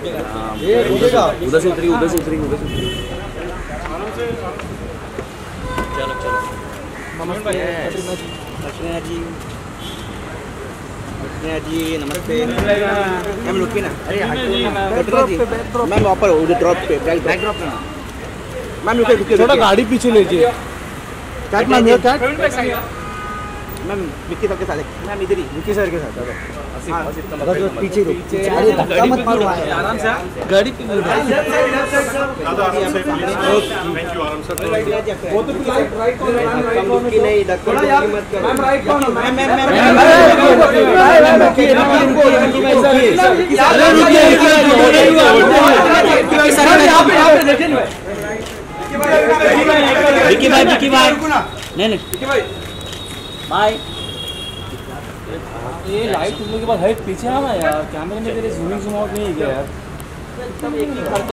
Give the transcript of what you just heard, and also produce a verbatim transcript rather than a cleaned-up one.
उधर से उतरी उधर से उतरी उधर से उतरी। चलो चलो। नमस्ते लक्ष्मण जी, लक्ष्मण जी नमस्ते। मैम रुकी ना, अरे कटरा जी मैम वहाँ पर उधर ड्रॉप पे बैक ड्रॉप पे मैम रुके रुके थोड़ा गाड़ी पीछे लीजिए। कैट मैम ये कैट मैम विक्की सर के साथ मैम इधर ही विक्की सर के साथ पीछे पीछे अरे धक्का मत मारो आराम से गाड़ी पे थैंक यू आराम से। वो तो राइट कौन मैम राइट कौन की नहीं धक्का मत करो मैम राइट कौन मैम मैम मैम विक्की भाई विक्की भाई नहीं नहीं विक्की भाई बाय। ये लाइट खुलने के बाद हाइट पीछे आना यार, कैमरे में तेरे जूमिंग जूम आउट नहीं है यार।